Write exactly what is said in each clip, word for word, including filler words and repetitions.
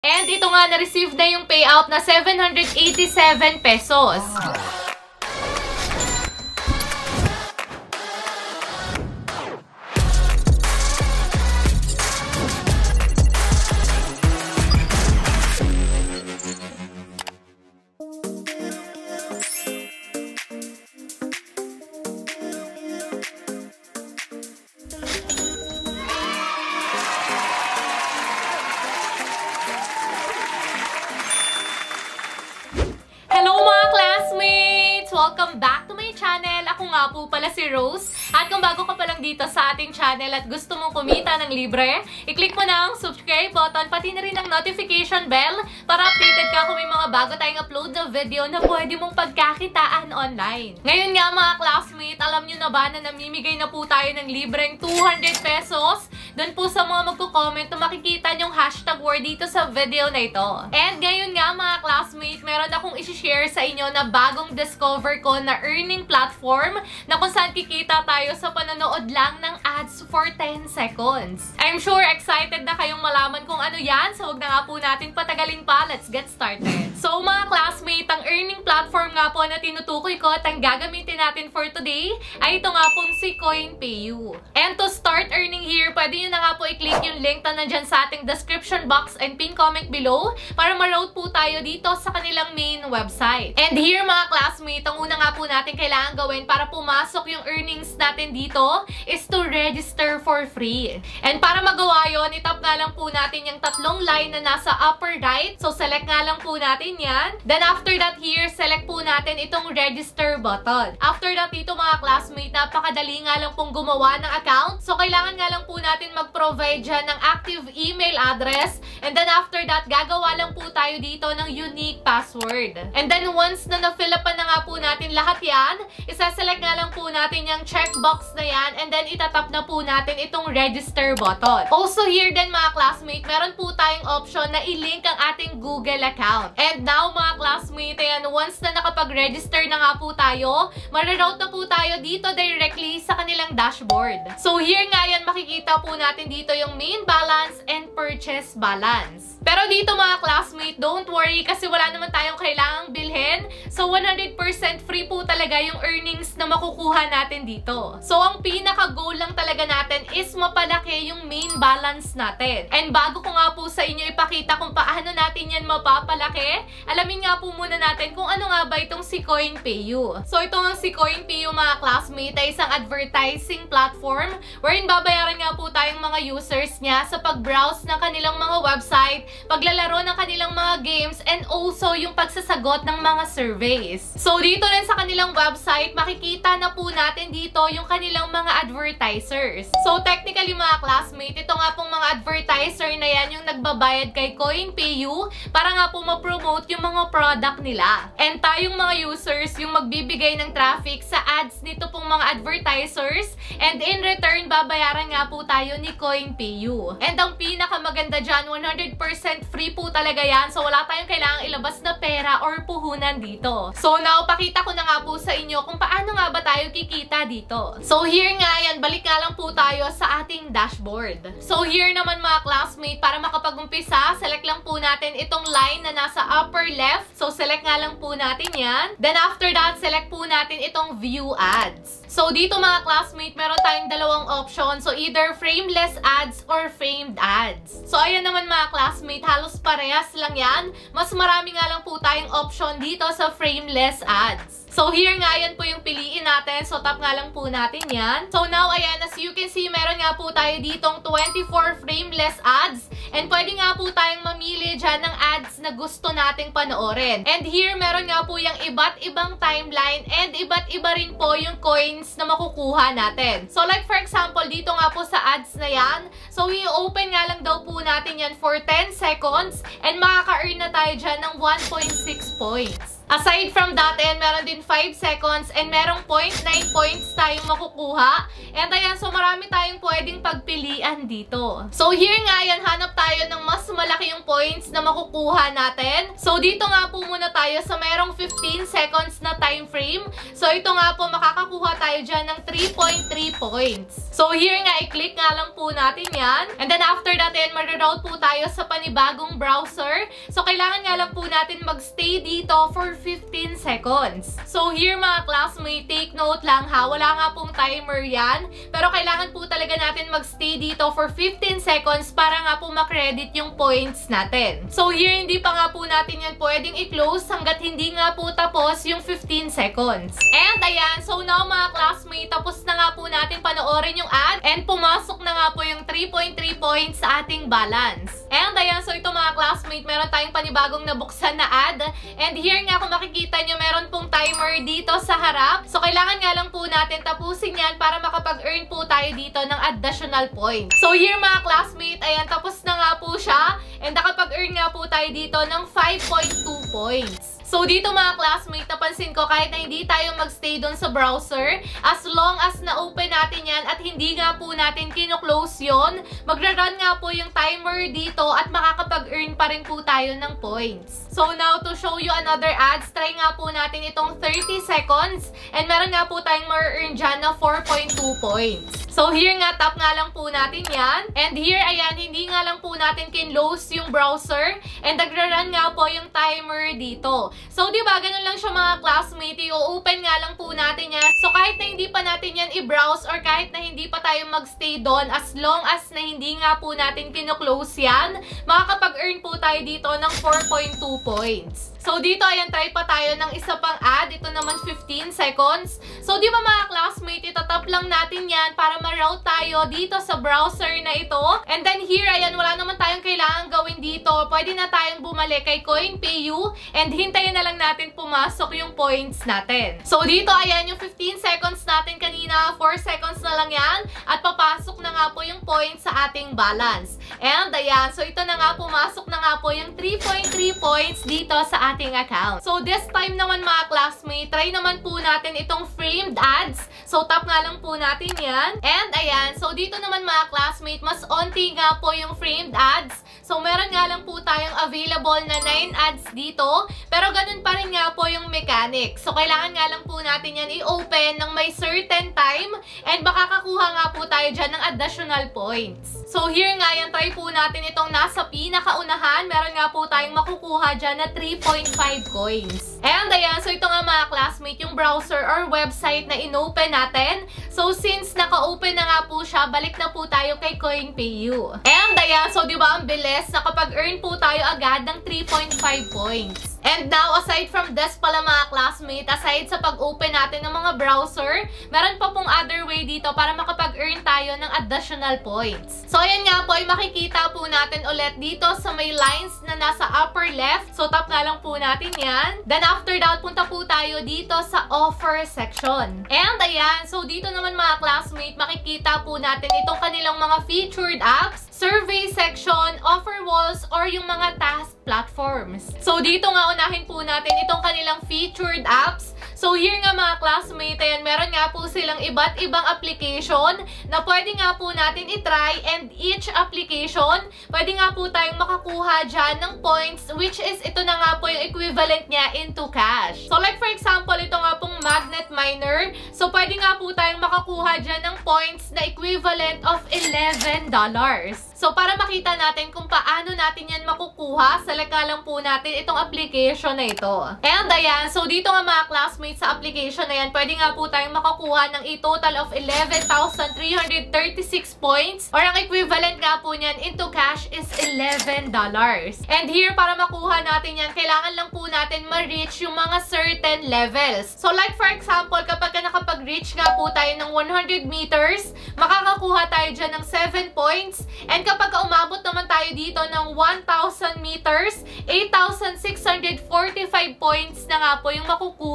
And ito nga, na-receive na yung payout na seven hundred eighty-seven pesos. Welcome back to my channel. Ako nga po pala si Rose. At kung bago ka pa lang dito sa ating channel at gusto mong kumita ng libre, i-click mo na ang subscribe button, pati na rin ang notification bell para updated ka kung may mga bago tayong upload na video na pwede mong pagkakitaan online. Ngayon nga mga classmate, alam nyo na ba na namimigay na po tayo ng libreng two hundred pesos? Doon po sa mga magko-comment na makikita yung hashtag word dito sa video na ito. And ngayon nga mga classmate, meron akong isi-share sa inyo na bagong discover ko na earning platform na kung saan kikita tayo sa panonood lang ng ads for ten seconds. I'm sure excited na kayong malaman kung ano yan, so huwag na nga po natin patagalin pa. Let's get started. So mga classmate, ang earning platform nga po na tinutukoy ko at ang gagamitin natin for today ay ito nga pong si CoinPayu. And to start earning here, pwede nyo na nga po i-click yung link na nandyan sa ating description box and pin comment below para ma-route po tayo dito sa kanilang main website. And here mga classmate, ang una nga po natin kailangan gawin para pumasok yung earnings natin dito is to register for free. And para magawa yun, itap nga lang po natin yung tatlong line na nasa upper right. So select nga lang po natin yan. Then after that here, select po natin itong register button. After that dito mga classmate, napakadali nga lang pong gumawa ng account. So kailangan nga lang po natin mag-provide dyan ng active email address. And then after that, gagawa lang po tayo dito ng unique password. And then once na na-fill up na nga po natin lahat yan, isa-select nga lang po natin yung checkbox na yan and then itatap na po natin itong register button. Also here din mga classmate, meron po tayong option na i-link ang ating Google account. And now mga classmate, ayan, once na nakapag-register na nga po tayo, mariroute na po tayo dito directly sa kanilang dashboard. So here nga yan, makikita po natin dito yung main balance and purchase balance. Pero dito mga classmate, don't worry kasi wala naman tayong kailangang bilhin. So one hundred percent free po talaga yung earnings na makukuha natin dito. So ang pinaka-goal lang talaga natin is mapalaki yung main balance natin. And bago ko nga po sa inyo ipakita kung paano natin yan mapapalaki, alamin nga po muna natin kung ano nga ba itong si CoinPayu. So ito nga si CoinPayu mga classmate ay isang advertising platform wherein babayaran nga po tayong mga users niya sa pag-browse ng kanilang mga website, paglalaro ng kanilang mga games, and also yung pagsasagot ng mga surveys. So dito rin sa kanilang website, makikita na po natin dito yung kanilang mga advertisers. So technically mga classmate, ito nga pong mga advertiser na yan yung nagbabayad kay CoinPayu para nga po ma-promote yung mga product nila. And tayong mga users yung magbibigay ng traffic sa ads nito pong mga advertisers, and in return, babayaran nga po tayo ni CoinPayu. And ang pinakamaganda dyan, one hundred percent free po talaga yan. So wala tayong kailangang ilabas na pera or puhunan dito. So now, pakita ko na nga po sa inyo kung paano nga ba tayo kikita dito. So here nga yan, balik nga lang po tayo sa ating dashboard. So here naman mga classmate, para makapag-umpisa, select lang po natin itong line na nasa upper left. So select nga lang po natin yan. Then after that, select po natin itong view ads. So dito mga classmate, meron tayong dalawang option. So either frameless ads or framed ads. So ayan naman mga classmate, halos parehas lang yan. Mas marami nga lang po tayong option dito sa frameless ads. So here nga yan po yung piliin natin. So tap nga lang po natin yan. So now ayan, as you can see, meron nga po tayo ditong twenty-four frameless ads. And pwede nga po tayong mamili dyan ng ads na gusto nating panoorin. And here meron nga po yung iba't ibang timeline and iba't iba rin po yung coins na makukuha natin. So like for example, dito nga po sa ads na yan, so i-open nga lang daw po natin yan for ten seconds and makaka-earn na tayo dyan ng one point six points. Aside from that, ayan, meron din five seconds and merong zero point nine points tayong makukuha. And ayan, so marami tayong pwedeng pagpilian dito. So here nga, ayan, hanap tayo ng mas malaki yung points na makukuha natin. So dito nga po muna tayo sa merong fifteen seconds na time frame. So ito nga po, makakakuha tayo dyan ng three point three points. So here nga, i-click nga lang po natin yan. And then after that, ayan, mag-route po tayo sa panibagong browser. So kailangan nga lang po natin mag-stay dito for fifteen seconds. So here mga classmate, take note lang ha, wala nga pong timer yan. Pero kailangan po talaga natin mag-stay dito for fifteen seconds para nga po makredit yung points natin. So here, hindi pa nga po natin yan pwedeng i-close hanggat hindi nga po tapos yung fifteen seconds. And ayan, so now mga classmate, tapos na nga po natin panoorin yung ad and pumasok na nga po yung three point three points sa ating balance. And ayan, so ito mga classmate, meron tayong panibagong nabuksan na ad. And here nga, kung makikita nyo, meron pong timer dito sa harap. So kailangan nga lang po natin tapusin yan para makapag-earn po tayo dito ng additional points. So here mga classmate, ayan, tapos na nga po siya. And nakapag-earn nga po tayo dito ng five point two points. So dito mga classmate, napansin ko kahit na hindi tayo magstay doon sa browser, as long as na-open natin yan at hindi nga po natin kino-close yun, magra-run nga po yung timer dito at makakapag-earn pa rin po tayo ng points. So now, to show you another ads, try nga po natin itong thirty seconds and meron nga po tayong ma-earn dyan na four point two points. So here nga, tap nga lang po natin yan. And here, ayan, hindi nga lang po natin kin-close yung browser and nagra-run nga po yung timer dito. So, di ba, ganun lang siya mga classmate, i-open nga lang po natin yan. So, kahit na hindi pa natin yan i-browse or kahit na hindi pa tayo magstay doon, as long as na hindi nga po natin kino-close yan, makakapag-earn po tayo dito ng four point two points. So, dito, ayan, try pa tayo ng isa pang ad. Ito naman fifteen seconds. So, di ba mga classmate, itatap lang natin yan para ma-route tayo dito sa browser na ito. And then here, ayan, wala naman tayong kailangan gawin dito. Pwede na tayong bumalik kay CoinPayu and hintayin na lang natin pumasok yung points natin. So, dito, ayan, yung fifteen seconds natin kanina, four seconds na lang yan. At papasok na nga po yung points sa ating balance. And, ayan, so ito na nga, pumasok na nga po yung three point three points dito sa ating account. So, this time naman mga classmate, try naman po natin itong framed ads. So, tap nga lang po natin yan. And, ayan, so dito naman mga classmate, mas onti nga po yung framed ads. So, meron nga lang po tayong available na nine ads dito. Pero, ganun pa rin nga po yung mechanics. So, kailangan nga lang po natin yan i-open ng may certain time. And, makakakuha nga po tayo dyan ng additional points. So, here nga yan, try po natin itong nasa pinakaunahan. Meron nga po tayong makukuha dyan na three point five coins. And, ayan, so ito nga mga classmate, yung browser or website na in-open natin. So, since naka-open na nga po siya, balik na po tayo kay CoinPayu. And, ayan, so di ba ang bilis, nakapag-earn po tayo agad ng three point five points. And now, aside from this pala mga classmate, aside sa pag-open natin ng mga browser, meron pa pong other way dito para makapag-earn tayo ng additional points. So, ayan nga po, ay makikita po natin ulit dito sa may lines na nasa upper left. So, tap nga lang po natin yan. Then, after that, punta po tayo dito sa offer section. And, ayan, so dito naman mga classmate, makikita po natin itong kanilang mga featured apps, survey section, offer walls, or yung mga task platforms. So, dito nga unahin po natin itong kanilang featured apps. So, here nga mga classmate, ayan, meron nga po silang iba't ibang application na pwede nga po natin itry, and each application, pwede nga po tayong makakuha dyan ng points, which is ito na nga po yung equivalent niya into cash. So, like for example, ito nga pong Magnet Miner. So, pwede nga po tayong makakuha dyan ng points na equivalent of eleven dollars. So, para makita natin kung paano natin yan makukuha, select nga lang po natin itong application na ito. And ayan, so dito nga mga classmates sa application na yan, pwede nga po tayong makakuha ng a total of eleven thousand three hundred thirty-six points, or ang equivalent nga po niyan into cash is eleven dollars. And here, para makuha natin yan, kailangan lang po natin ma-reach yung mga certain levels. So like for example, kapag nakapag-reach nga po tayo ng one hundred meters, makakakuha tayo dyan ng seven points. And kapag umabot naman tayo dito ng one thousand meters, eight thousand six hundred forty-five points na nga po yung makukuha natin.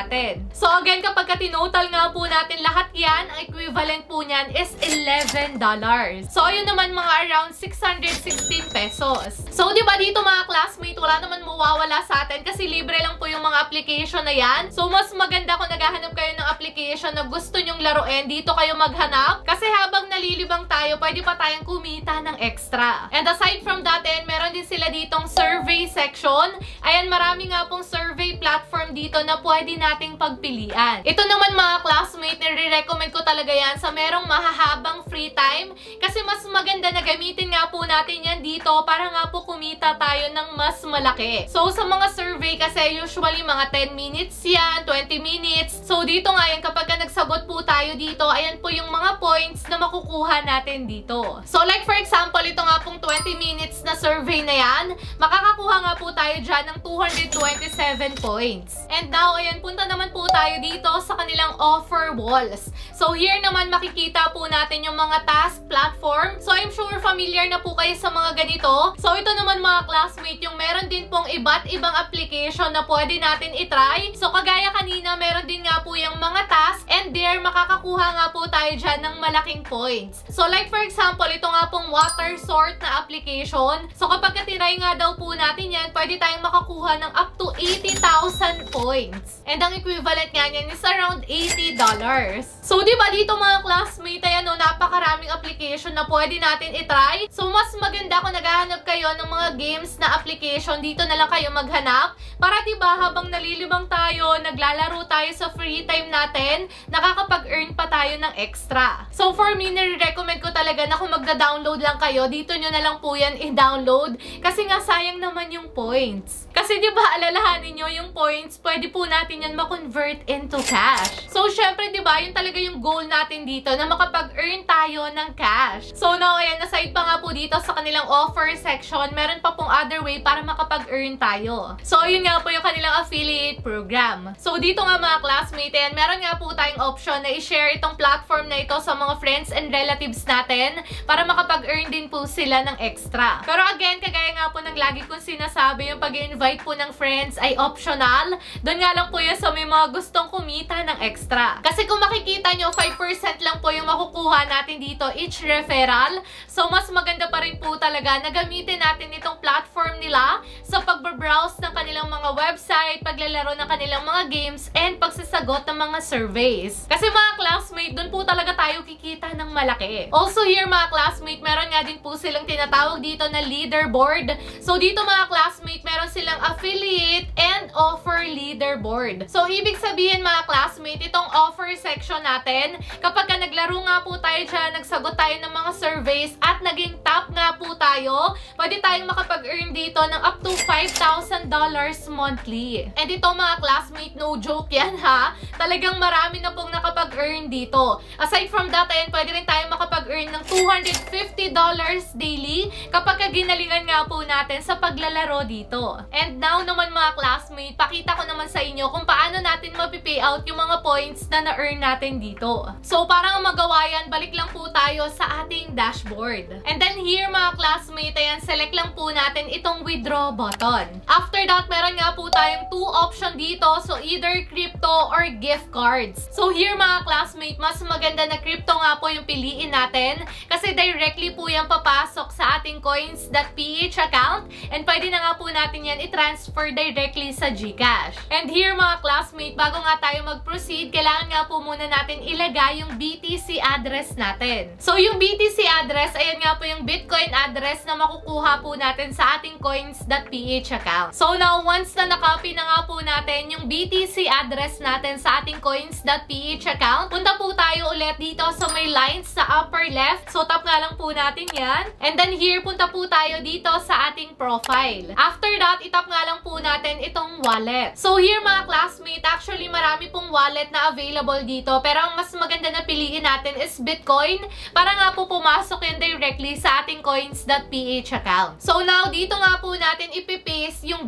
natin. So again, kapag tinotal nga po natin lahat yan, ang equivalent po niyan is eleven dollars. So yun naman mga around six hundred sixteen pesos. So di ba dito mga classmate, wala naman mawawala sa atin kasi libre lang po yung mga application na yan. So mas maganda kung naghahanap kayo ng application na gusto nyong laruin, dito kayo maghanap. Kasi habang nalilibang tayo, pwede pa tayong kumita ng extra. And aside from that, and meron din sila ditong survey section. Ayan, marami nga pong survey platform dito na pwede nating pagpilian. Ito naman mga classmate, nire-recommend ko talaga yan sa merong mahahabang free time. Kasi mas maganda na gamitin nga po natin yan dito para nga po kumita tayo ng mas malaki. So sa mga survey kasi usually mga ten minutes yan, twenty minutes. So dito nga yan, kapag nagsagot po tayo dito, ayan po yung mga points na makukuha natin dito. So like for example, ito nga pong twenty minutes na survey na yan, makakakuha nga po tayo dyan ng two hundred twenty-seven points. And now, ayan, punta naman po tayo dito sa kanilang offer walls. So here naman makikita po natin yung mga task platform. So I'm sure familiar na po kayo sa mga ganito. So ito naman mga classmate, yung meron din pong iba't ibang application na pwede natin itry. So kagaya kanina, meron din nga po yung mga task and there makakakuha nga po tayo dyan ng malaking points. So like for example, ito nga pong water sort na application. So kapag tinry nga daw po natin yan, pwede tayong makakuha ng up to eighty thousand points. And ang equivalent nga niyan is around eighty dollars. So di ba dito mga classmate, ayan o, napakaraming application na pwede natin itry. So mas maganda kung naghahanap kayo ng mga games na application, dito na lang kayo maghanap. Para di ba habang nalilibang tayo, naglalaro tayo sa free time natin, nakakapag-earn pa tayo ng extra. So for me, nire-recommend ko talaga na kung magda-download lang kayo, dito nyo na lang po yan i-download. Kasi nga sayang naman yung points. Kasi di ba alalahanin nyo, yung points, pwede po natin yan ma-convert into cash. So syempre di ba, yun talaga yung goal natin dito, na makapag-earn tayo ng cash. So now, ayan, aside pa nga po dito sa kanilang offer section, meron pa pong other way para makapag-earn tayo. So yun nga po yung kanilang affiliate program. So dito nga mga classmate, ayan, meron nga po tayong option na i-share itong platform na ito sa mga friends and relatives natin para makapag-earn din po sila ng extra. Pero again, kagaya nga po ng lagi kong sinasabi, yung pag-invite po ng friends ay optional. Doon nga lang po yan sa may mga gustong kumita ng extra. Kasi kung makikita nyo, five percent lang po yung makukuha natin dito each referral. So mas maganda pa rin po talaga na gamitin natin itong platform nila sa pagbabrowse ng kanilang mga website, paglalaro ng kanilang mga games, and pagsasagot ng mga surveys. Kasi mga classmate, doon po talaga tayo kikita ng malaki. Also here mga classmate, meron nga din po silang tinatawag dito na leaderboard. So dito mga classmate, meron silang affiliate and offer leaderboard. So ibig sabihin mga classmate, itong offer section natin, kapag ka naglaro nga po tayo dyan, nagsagot tayo ng mga surveys at naging top nga po tayo, pwede tayong makapag-earn dito ng up to five thousand dollars monthly. And ito mga classmate, no joke yan ha. Talagang marami na pong nakapag-earn dito. Aside from that, ayan, pwede rin tayong makapag-earn ng two hundred fifty dollars daily kapag ginalingan nga po natin sa paglalaro dito. And now naman mga classmate, pakita ko naman sa inyo kung paano natin mapipayout out yung mga points na na-earn natin dito. So para magawa yan, balik lang po tayo sa ating dashboard. And then here mga classmate, ayan, select lang po natin itong withdraw button. After that, meron nga po tayong two option dito. So either crypto or gift cards. So here mga classmate, mas maganda na crypto nga po yung piliin natin kasi directly po yan papasok sa ating coins.ph account and pwede na nga po natin yan i-transfer directly sa GCash. And here mga classmate, bago nga tayo mag-proceed, kailangan nga po muna natin ilagay yung B T C address natin. So yung B T C address, ayan nga po yung Bitcoin address na makukuha po natin sa ating coins.ph account. So now, once na nakopy na nga po natin yung B T C address natin sa ating coins.ph account, punta po tayo ulit dito sa may lines sa upper left. So tap nga lang po natin yan. And then here, punta po tayo dito sa ating profile. After that, itap nga lang po natin itong wallet. So here mga classmate, actually marami pong wallet na available dito. Pero ang mas maganda na piliin natin is Bitcoin para nga po pumasok yan directly sa ating coins.ph account. So now, dito nga po natin ipipaste yung B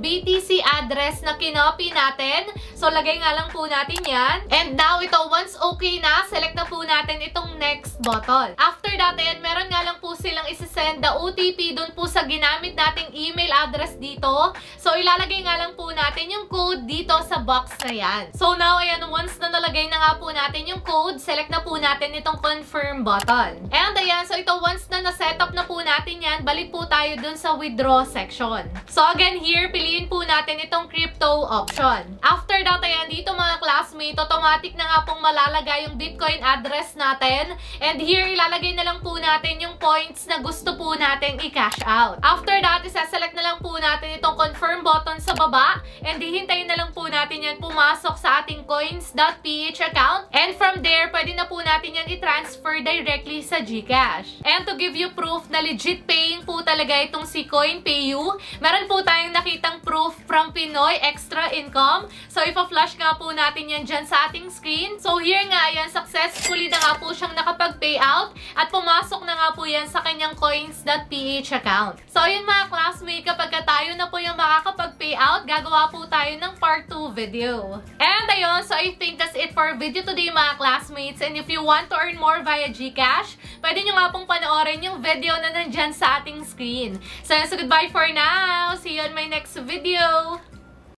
B T C address na kinopy natin. So, lagay nga lang po natin yan. And now, ito, once okay na, select na po natin itong next button. After that, ayan, meron nga lang po silang isisend the O T P dun po sa ginamit nating email address dito. So, ilalagay nga lang po natin yung code dito sa box na yan. So, now, ayan, once na nalagay na nga po natin yung code, select na po natin itong confirm button. And ayan, so ito, once na na-set up na po natin yan, balik po tayo dun sa withdraw section. So, again, here, piliin po natin itong crypto option. After that, ayan, dito mga classmate, automatic na nga pong malalagay yung Bitcoin address natin. And here, ilalagay na lang po natin yung points na gusto po natin i-cash out. After that, isa-select na lang po natin itong confirm button sa baba. And hihintayin na lang po natin yan pumasok sa ating coins.ph account. And from there, pwede na po natin yan i-transfer directly sa GCash. And to give you proof na legit paying po talaga itong si CoinPayu, meron po tayong nakitang proof from Pinoy Extra Income. So, ipa-flash nga po natin yan dyan sa ating screen. So, here nga yan, successfully na nga po siyang nakapag-payout at pumasok na nga po yan sa kanyang coins.ph account. So, yun mga classmate, kapag tayo na po yung makakapag-payout, gagawa po tayo ng part two video. And ayun, so I think that's it for video today mga classmates. And if you want to earn more via GCash, pwede nyo nga pong panoorin yung video na nandyan sa ating screen. So, so goodbye for now. See you on my next video.